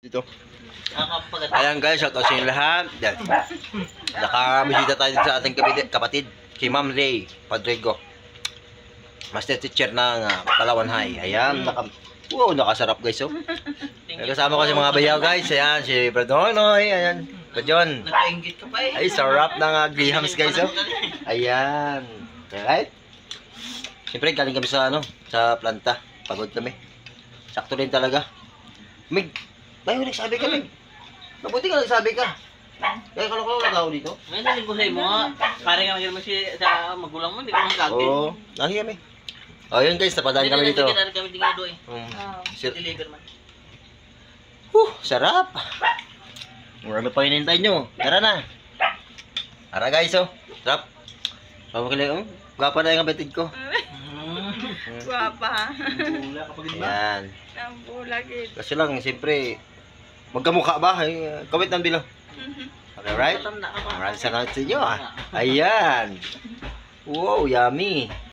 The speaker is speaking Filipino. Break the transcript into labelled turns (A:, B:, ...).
A: Dito. Ayan guys, shout out sa inyo lahat. Yan. Nakabisita tayo sa ating kapatid, si Ma'am Ray Padrigo. Master teacher ng Palawan High. Ayan, nakasarap guys. Oh. Kasama ko si mga bayaw guys. Ayan, si Bradonoy. Ayan, Brajon.
B: Nakainggit ka pa eh.
A: Ay, sarap ng grahams guys. Oh. Ayan. Right? Siyempre, galing kami sa, sa planta. Pagod kami. Sakto rin talaga. Mig, bayo nagsabi ka, Mig. Mabuti ka nagsabi ka. Kaya kala ko nag-ako dito.
B: Ngayon naling ko sa'yo mo nga. Parang nga naman sa magulang mo, hindi ko nang gagawin.
A: Oo, nahi kami. O yun guys, napadaan kami dito.
B: Hindi kami tingado eh. Deliver man.
A: Sarap. Marami pa hinintay nyo. Tara na. Tara guys, oh. Sarap. Pamakilig, gwapa na yung kapatid ko.
C: Guwapa.
B: Bula kapag iba.
A: Ayan.
C: Ang bulagid.
A: Kasi lang, siyempre, magkamukha ba? Comment ng bilo. Okay, right? Maraming salamat sa inyo, ah. Ayan. Wow, yummy.